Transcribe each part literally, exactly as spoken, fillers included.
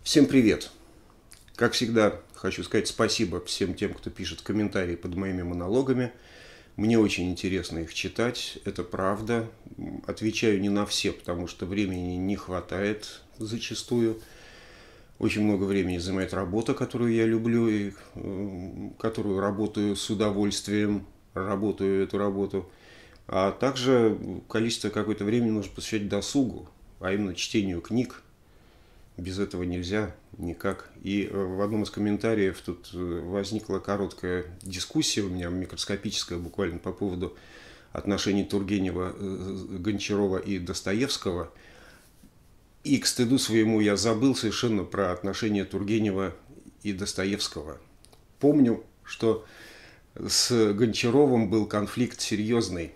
Всем привет! Как всегда, хочу сказать спасибо всем тем, кто пишет комментарии под моими монологами. Мне очень интересно их читать, это правда. Отвечаю не на все, потому что времени не хватает зачастую. Очень много времени занимает работа, которую я люблю и которую работаю с удовольствием, работаю эту работу. А также количество какое-то времени нужно посвящать досугу, а именно чтению книг. Без этого нельзя никак. И в одном из комментариев тут возникла короткая дискуссия у меня, микроскопическая буквально, по поводу отношений Тургенева, Гончарова и Достоевского. И к стыду своему я забыл совершенно про отношения Тургенева и Достоевского. Помню, что с Гончаровым был конфликт серьезный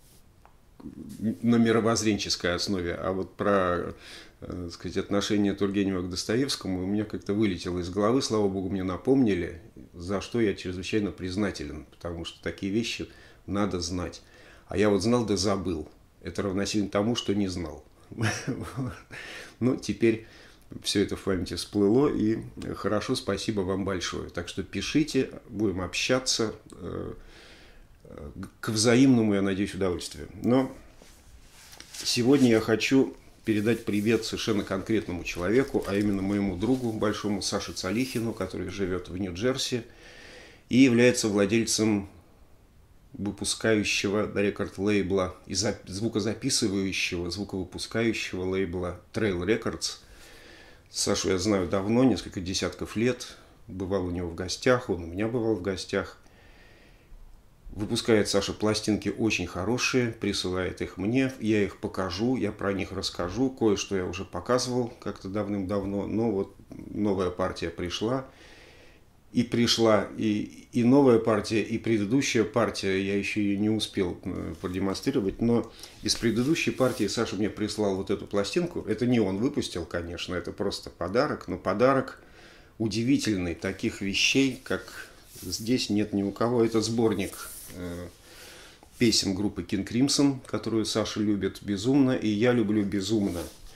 на мировоззренческой основе, а вот про, так сказать, отношение Тургенева к Достоевскому у меня как-то вылетело из головы, слава богу, мне напомнили, за что я чрезвычайно признателен, потому что такие вещи надо знать. А я вот знал да забыл. Это равносильно тому, что не знал. Но теперь все это в памяти всплыло, и хорошо, спасибо вам большое. Так что пишите, будем общаться. К взаимному, я надеюсь, удовольствию. Но сегодня я хочу передать привет совершенно конкретному человеку, а именно моему другу большому Саше Цалихину, который живет в Нью-Джерси и является владельцем выпускающего рекорд-лейбла и звукозаписывающего, звуковыпускающего лейбла Trail Records. Сашу я знаю давно, несколько десятков лет. Бывал у него в гостях, он у меня бывал в гостях. Выпускает Саша пластинки очень хорошие, присылает их мне, я их покажу, я про них расскажу. Кое-что я уже показывал как-то давным-давно, но вот новая партия пришла. И пришла и, и новая партия, и предыдущая партия, я еще ее не успел продемонстрировать, но из предыдущей партии Саша мне прислал вот эту пластинку. Это не он выпустил, конечно, это просто подарок, но подарок удивительный. Таких вещей, как здесь, нет ни у кого. Это сборник э, песен группы King Crimson, которую Саша любит безумно, и я люблю безумно.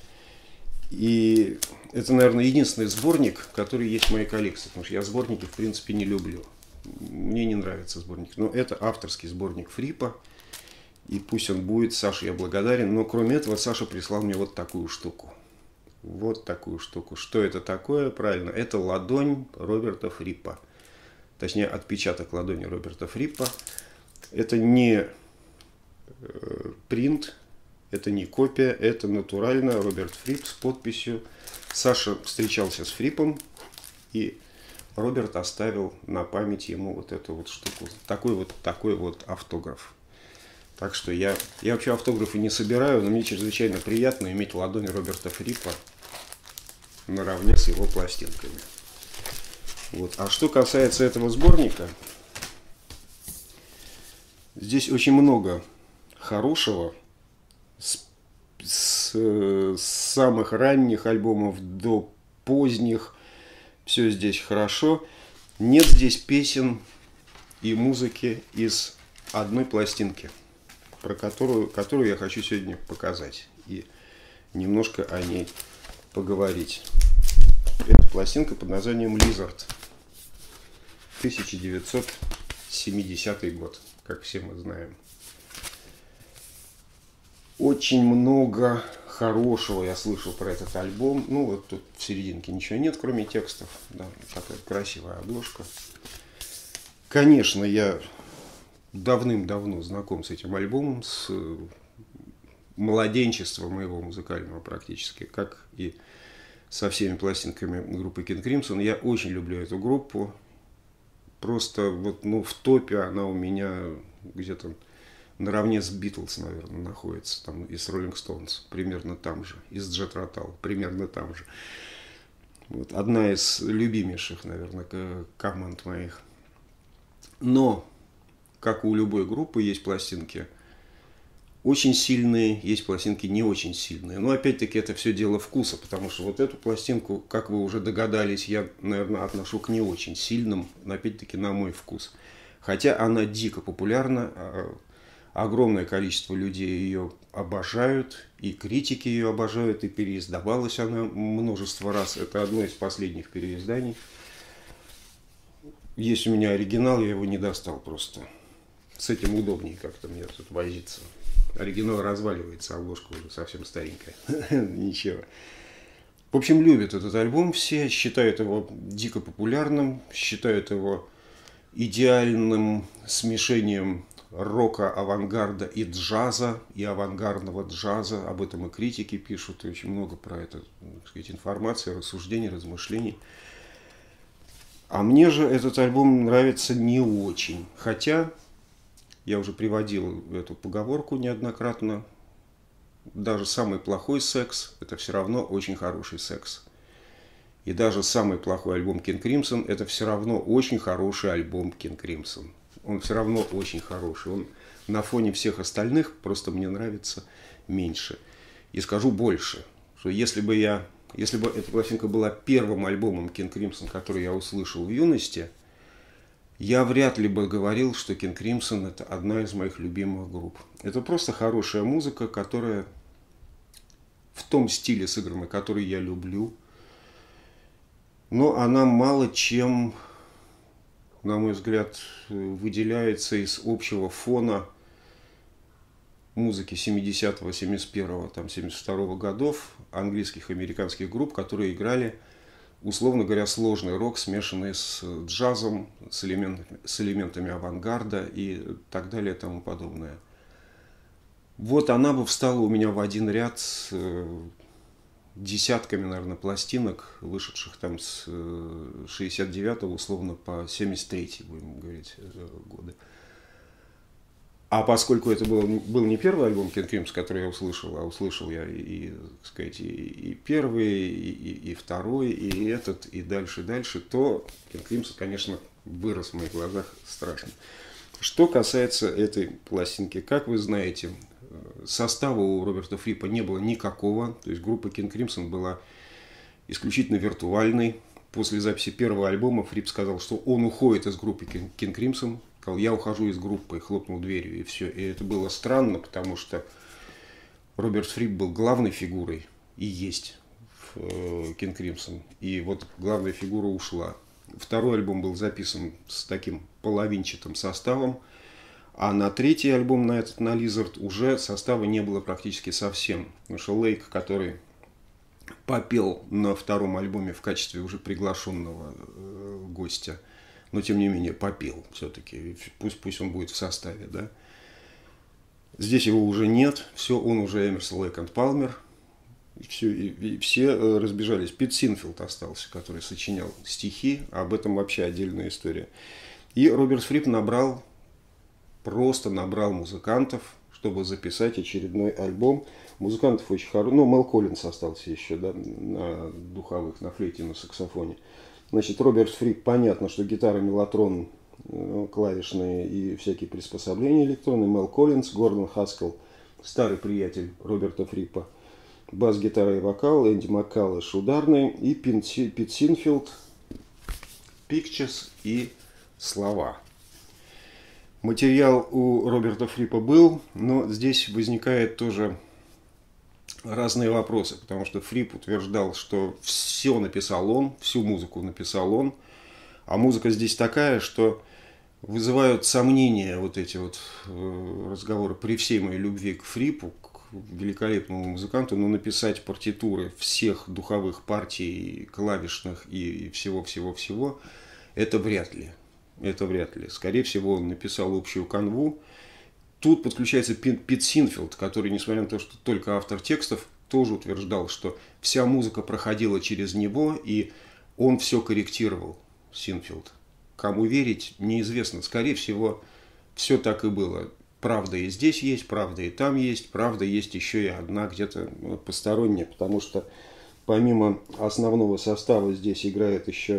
И это, наверное, единственный сборник, который есть в моей коллекции, потому что я сборники, в принципе, не люблю. Мне не нравится сборник. Но это авторский сборник Фрипа, и пусть он будет, Саше я благодарен. Но кроме этого, Саша прислал мне вот такую штуку. Вот такую штуку. Что это такое? Правильно, это ладонь Роберта Фрипа. Точнее, отпечаток ладони Роберта Фрипа. Это не принт, это не копия, это натурально Роберт Фрип с подписью. Саша встречался с Фрипом, и Роберт оставил на память ему вот эту вот штуку. Такой вот, такой вот автограф. Так что я, я вообще автографы не собираю, но мне чрезвычайно приятно иметь ладонь Роберта Фрипа наравне с его пластинками. Вот. А что касается этого сборника, здесь очень много хорошего, с, с, с самых ранних альбомов до поздних, все здесь хорошо. Нет здесь песен и музыки из одной пластинки, про которую, которую я хочу сегодня показать и немножко о ней поговорить. Это пластинка под названием Lizard. тысяча девятьсот семидесятый год, как все мы знаем. Очень много хорошего я слышал про этот альбом. Ну, вот тут в серединке ничего нет, кроме текстов. Да, такая красивая обложка. Конечно, я давным-давно знаком с этим альбомом, с младенчества моего музыкального практически, как и со всеми пластинками группы King Crimson. Я очень люблю эту группу. Просто вот, ну, в топе она у меня где-то наравне с Beatles, наверное, находится. Там и с Rolling Stones примерно там же. И с Jet Rotal примерно там же. Вот, одна из любимейших, наверное, команд моих. Но, как у любой группы, есть пластинки очень сильные, есть пластинки не очень сильные. Но опять-таки это все дело вкуса, потому что вот эту пластинку, как вы уже догадались, я, наверное, отношу к не очень сильным, опять-таки на мой вкус. Хотя она дико популярна, Огромное количество людей ее обожают, и критики ее обожают, и переиздавалась она множество раз. Это одно из последних переизданий. Есть у меня оригинал, я его не достал просто. С этим удобнее как-то мне тут возиться. Оригинал разваливается, обложка уже совсем старенькая. Ничего. В общем, любят этот альбом все, считают его дико популярным, считают его идеальным смешением рока, авангарда и джаза, и авангардного джаза. Об этом и критики пишут, и очень много про это, так сказать, информации, рассуждений, размышлений. А мне же этот альбом нравится не очень. Хотя я уже приводил эту поговорку неоднократно. Даже самый плохой секс – это все равно очень хороший секс. И даже самый плохой альбом King Crimson – это все равно очень хороший альбом King Crimson. Он все равно очень хороший. Он на фоне всех остальных просто мне нравится меньше. И скажу больше, что если бы, я, если бы эта пластинка была первым альбомом King Crimson, который я услышал в юности, я вряд ли бы говорил, что King Crimson – это одна из моих любимых групп. Это просто хорошая музыка, которая в том стиле сыграна, который я люблю. Но она мало чем, на мой взгляд, выделяется из общего фона музыки семидесятого, семьдесят первого, там, семьдесят второго годов английских и американских групп, которые играли, условно говоря, сложный рок, смешанный с джазом, с элементами, с элементами авангарда и так далее и тому подобное. Вот она бы встала у меня в один ряд с десятками, наверное, пластинок, вышедших там с шестьдесят девятого, условно, по семьдесят третий, будем говорить, годы. А поскольку это был, был не первый альбом King Crimson, который я услышал, а услышал я и, так сказать, и, и первый, и, и, и второй, и этот, и дальше, и дальше, то King Crimson, конечно, вырос в моих глазах страшно. Что касается этой пластинки, как вы знаете, состава у Роберта Фриппа не было никакого, то есть группа King Crimson была исключительно виртуальной. После записи первого альбома Фрипп сказал, что он уходит из группы King Crimson. Сказал, я ухожу из группы, хлопнул дверью, и все. И это было странно, потому что Роберт Фрипп был главной фигурой, и есть в King Crimson. И вот главная фигура ушла. Второй альбом был записан с таким половинчатым составом, а на третий альбом, на этот, на Lizard, уже состава не было практически совсем. Потому что Лейк, который попел на втором альбоме в качестве уже приглашенного э, гостя, но тем не менее попел все-таки, пусть, пусть он будет в составе, да. Здесь его уже нет, все, он уже Эмерсон, Лейк и Палмер, и все, и, и все разбежались. Пит Синфилд остался, который сочинял стихи, об этом вообще отдельная история. И Роберт Фрипп набрал, просто набрал музыкантов, чтобы записать очередной альбом. Музыкантов очень хороших, ну, Мел Коллинс остался еще, да, на духовых, на флейте, на саксофоне. Значит, Роберт Фрипп, понятно, что гитара, меллотрон, клавишные и всякие приспособления электронные. Мел Коллинс, Гордон Хаскell, старый приятель Роберта Фриппа. Бас-гитара и вокал, Энди Маккаллаш ударный, и Пит Синфилд, Pictures и слова. Материал у Роберта Фриппа был, но здесь возникает тоже разные вопросы, потому что Фрипп утверждал, что все написал он, всю музыку написал он, а музыка здесь такая, что вызывают сомнения вот эти вот разговоры при всей моей любви к Фриппу, к великолепному музыканту, но написать партитуры всех духовых партий, клавишных и всего-всего-всего, это вряд ли. Это вряд ли. Скорее всего, он написал общую канву. Тут подключается Пит Синфилд, который, несмотря на то, что только автор текстов, тоже утверждал, что вся музыка проходила через него, и он все корректировал, Синфилд. Кому верить, неизвестно. Скорее всего, все так и было. Правда и здесь есть, правда и там есть, правда есть еще и одна где-то посторонняя, потому что помимо основного состава здесь играет еще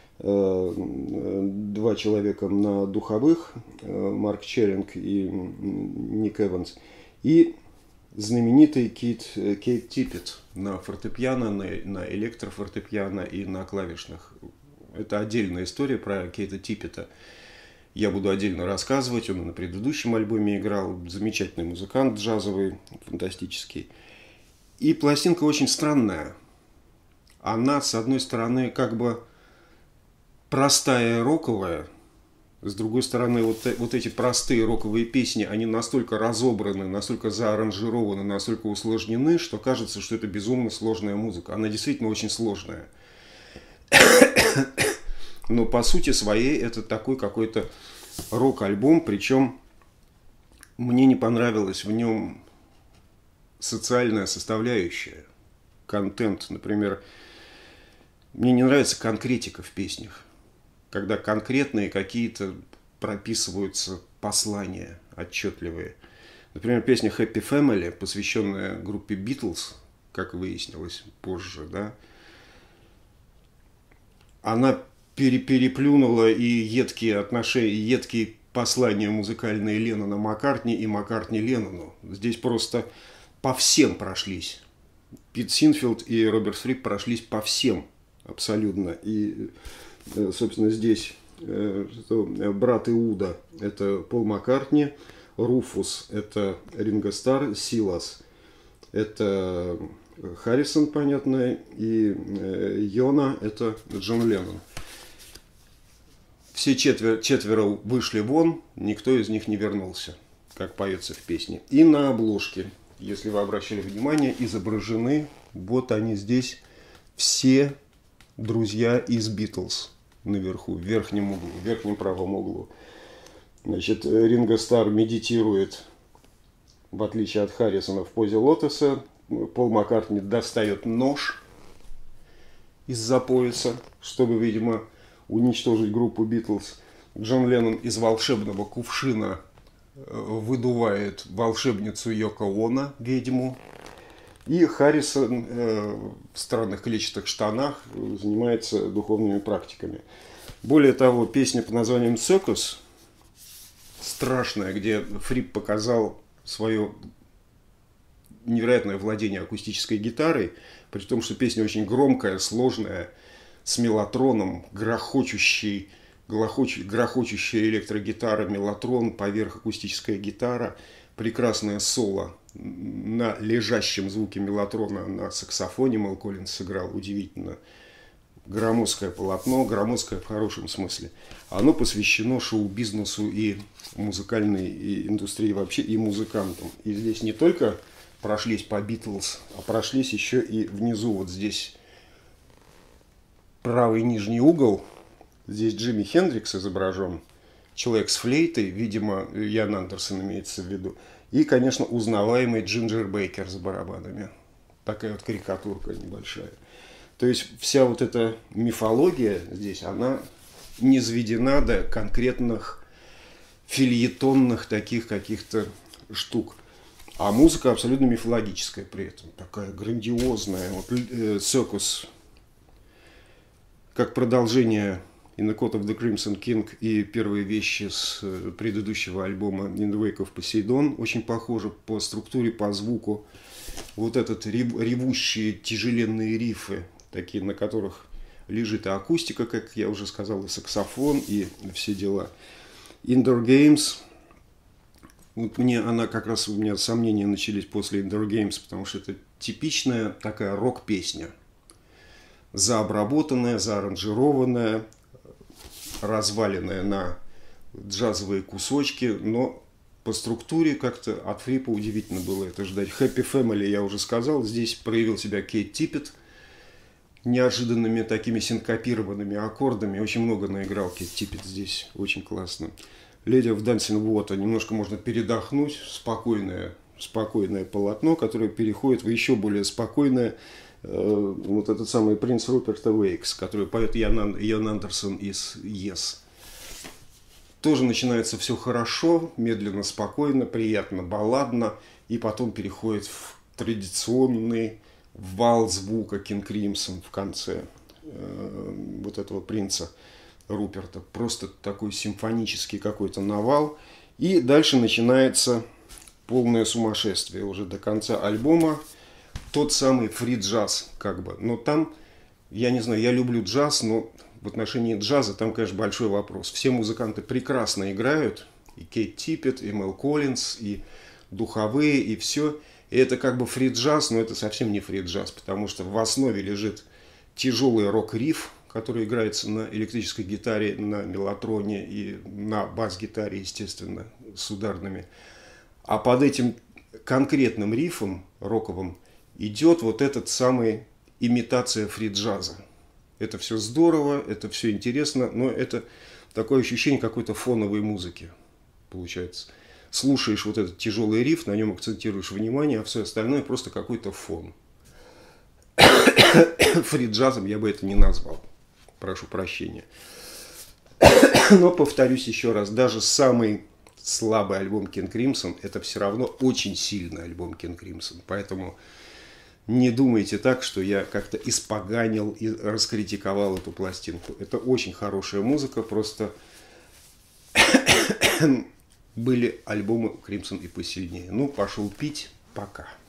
два человека на духовых, Марк Черинг и Ник Эванс, и знаменитый Кейт, Кейт Типпет на фортепиано, на, на электрофортепиано и на клавишных. Это отдельная история про Кейта Типпета. я буду отдельно рассказывать. Он на предыдущем альбоме играл. Замечательный музыкант джазовый, фантастический. И пластинка очень странная. Она, с одной стороны, как бы простая роковая. С другой стороны, вот, вот эти простые роковые песни, они настолько разобраны, настолько зааранжированы, настолько усложнены, что кажется, что это безумно сложная музыка. Она действительно очень сложная. Но по сути своей это такой какой-то рок-альбом, причем мне не понравилась в нем социальная составляющая, контент. Например, мне не нравится конкретика в песнях, когда конкретные какие-то прописываются послания отчетливые. Например, песня Happy Family, посвященная группе Beatles, как выяснилось позже, да, она переплюнула и едкие отношения, и едкие послания музыкальные Леннона Маккартни и Маккартни Леннону. Здесь просто по всем прошлись. Пит Синфилд и Роберт Фрип прошлись по всем абсолютно. И, собственно, здесь брат Иуда – это Пол Маккартни, Руфус – это Ринго Старр, Силас – это Харрисон, понятно, и Йона – это Джон Леннон. Все четверо, четверо вышли вон, никто из них не вернулся, как поется в песне. И на обложке, если вы обращали внимание, изображены, вот они здесь, все друзья из Битлз наверху, в верхнем углу, в верхнем правом углу. Значит, Ринго Старр медитирует, в отличие от Харрисона, в позе лотоса. Пол Маккартни достает нож из-за пояса, чтобы, видимо, уничтожить группу Битлз. Джон Леннон из волшебного кувшина выдувает волшебницу Йоко Оно, ведьму. И Харрисон э, в странных клетчатых штанах занимается духовными практиками. Более того, песня под названием «Circus» страшная, где Фрип показал свое невероятное владение акустической гитарой, при том, что песня очень громкая, сложная, с мелатроном, грохочущий, грохочущая электрогитара, мелатрон, поверх акустическая гитара, прекрасное соло на лежащем звуке мелатрона на саксофоне. Мэл Коллинз сыграл удивительно. Громоздкое полотно, громоздкое в хорошем смысле. Оно посвящено шоу-бизнесу и музыкальной индустрии вообще, и музыкантам. И здесь не только прошлись по Битлз, а прошлись еще и внизу, вот здесь правый нижний угол, здесь Джимми Хендрикс изображен, человек с флейтой, видимо, Ян Андерсон имеется в виду, и, конечно, узнаваемый Джинджер Бейкер с барабанами. Такая вот карикатурка небольшая. То есть вся вот эта мифология здесь, она низведена до конкретных фельетонных таких каких-то штук. А музыка абсолютно мифологическая при этом, такая грандиозная. Вот «Circus» как продолжение «In the Court of the Crimson King» и первые вещи с предыдущего альбома «In the Wake of Poseidon» очень похожи по структуре, по звуку. Вот этот ревущие тяжеленные рифы, такие, на которых лежит и акустика, как я уже сказал, и саксофон, и все дела. «Indoor Games». Вот мне она как раз, у меня сомнения начались после Indoor Games, потому что это типичная такая рок-песня. Заобработанная, зааранжированная, разваленная на джазовые кусочки, но по структуре как-то от Фрипа удивительно было это ждать. Happy Family я уже сказал, здесь проявил себя Кейт Типпет неожиданными такими синкопированными аккордами. Очень много наиграл Кейт Типпет здесь, очень классно. Lady of Dancing Water, немножко можно передохнуть, спокойное, спокойное полотно, которое переходит в еще более спокойное, э, вот этот самый принц Руперта Уэйкс, который поет Ян, Ян Андерсон из Yes. Тоже начинается все хорошо, медленно, спокойно, приятно, балладно, и потом переходит в традиционный вал звука King Crimson в конце э, вот этого принца Руперта. Просто такой симфонический какой-то навал. И дальше начинается полное сумасшествие уже до конца альбома. Тот самый фри-джаз как бы. Но там, я не знаю, я люблю джаз, но в отношении джаза там, конечно, большой вопрос. Все музыканты прекрасно играют, и Кейт Типпет, и Мел Коллинз, и духовые, и все. И это как бы фри-джаз, но это совсем не фри-джаз, потому что в основе лежит тяжелый рок-риф, который играется на электрической гитаре, на меллотроне и на бас-гитаре, естественно, с ударными. А под этим конкретным рифом роковым идет вот этот самый имитация фри-джаза. Это все здорово, это все интересно, но это такое ощущение какой-то фоновой музыки получается. Слушаешь вот этот тяжелый риф, на нем акцентируешь внимание, а все остальное просто какой-то фон. Фри-джазом я бы это не назвал. Прошу прощения. Но повторюсь еще раз, даже самый слабый альбом King Crimson это все равно очень сильный альбом King Crimson. Поэтому не думайте так, что я как-то испоганил и раскритиковал эту пластинку. Это очень хорошая музыка, просто были альбомы Crimson и посильнее. Ну, пошел пить. Пока.